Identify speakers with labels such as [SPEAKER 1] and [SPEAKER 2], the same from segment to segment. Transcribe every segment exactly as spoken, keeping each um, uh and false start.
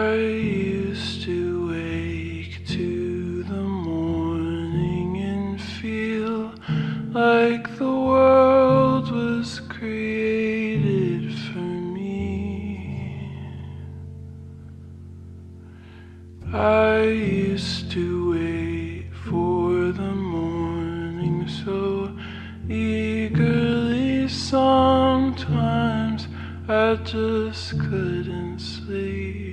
[SPEAKER 1] I used to wake to the morning and feel like the world was created for me. I used to wait for the morning so eagerly, sometimes I just couldn't sleep.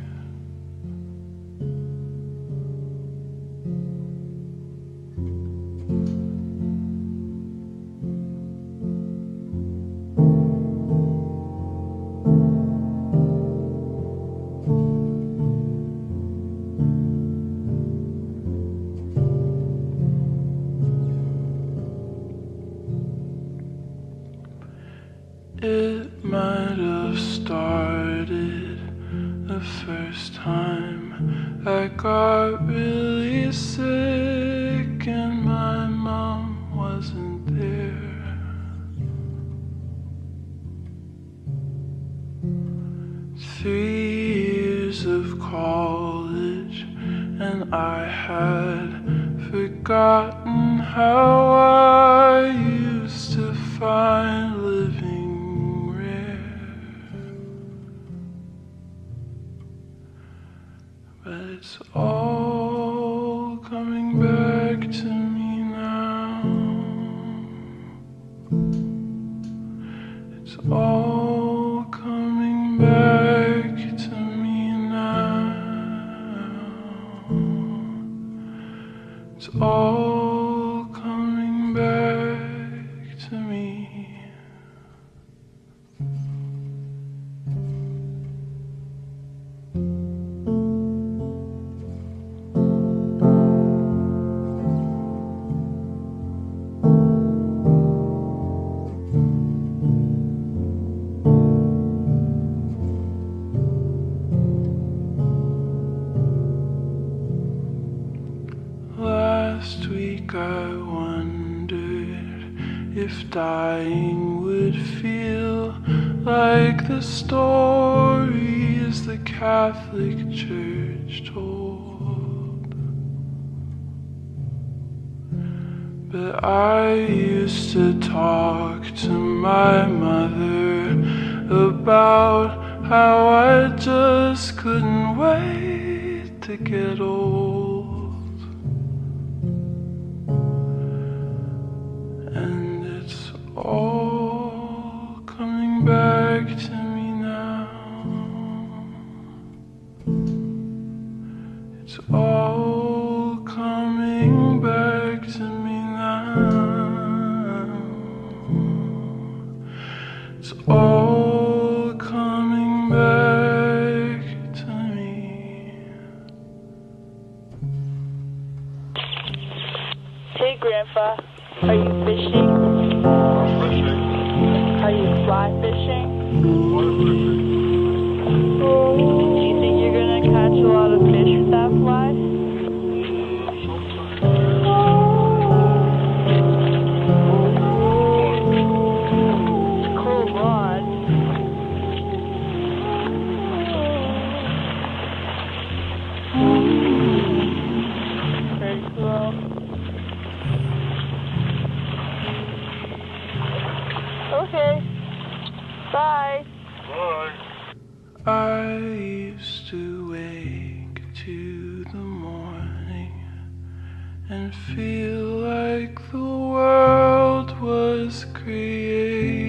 [SPEAKER 1] It might have started the first time I got really sick and my mom wasn't there. Three years of college and I had forgotten how I used to find living. But it's all coming back to me now. It's all coming back to me now. It's all coming back to me. Last week I wondered if dying would feel like the stories the Catholic Church told. But I used to talk to my mother about how I just couldn't wait to get old. And it's all coming back to me now. It's all coming back to me now. It's all coming back to me.
[SPEAKER 2] Hey, Grandpa. Are you fishing?
[SPEAKER 3] Fishing.
[SPEAKER 2] Are you fly fishing?
[SPEAKER 3] Fly fishing.
[SPEAKER 2] Do you think you're gonna catch a lot of fish with that fly? Cool rod. Very cool. Okay. Bye.
[SPEAKER 3] Bye.
[SPEAKER 1] I used to wake to the morning and feel like the world was created